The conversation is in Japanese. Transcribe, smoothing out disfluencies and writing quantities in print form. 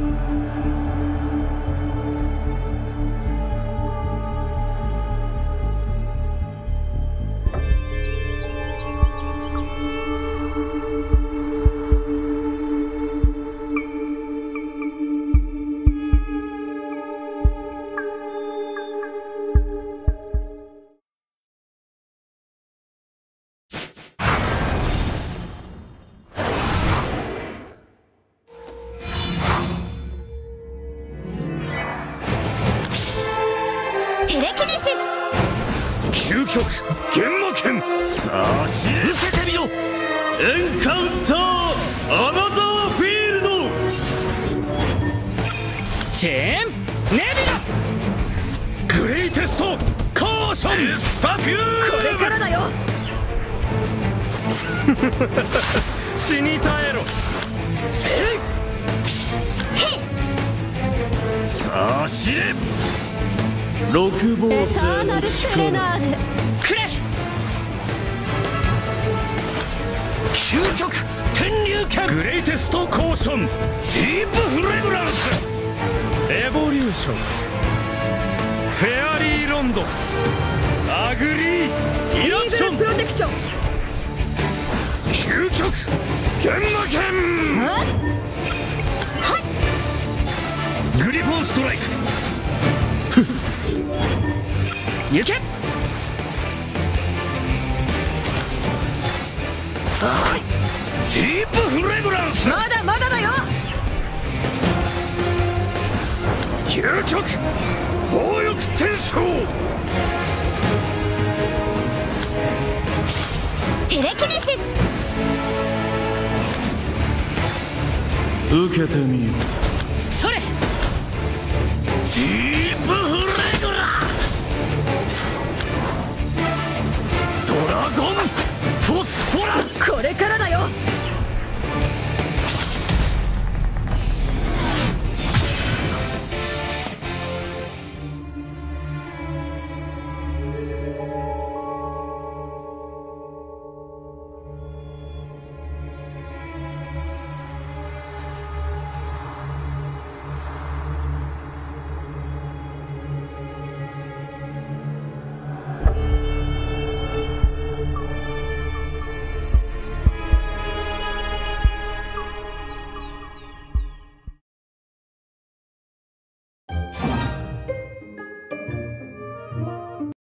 究極幻魔剣、さあ受けてみろ。エンカウンターアナザーフィールド。 チェーンネビグレイテストカーションスパピュー。 これからだよ。 死に絶えろ。せい。さあ死れ。六芒エター星のナルセレ力。 ナーレ。 くれ。 究極天竜剣、グレイテストコーションディープフレグランス、エボリューション、フェアリーロンド、アグリーイイーラクション、 グルプロテクション。 究極幻魔剣、グリフォンストライク。 行け。 ディープフレグランス、 まだまだだよ。 究極暴力転生、 テレキネシス。 受けてみよ。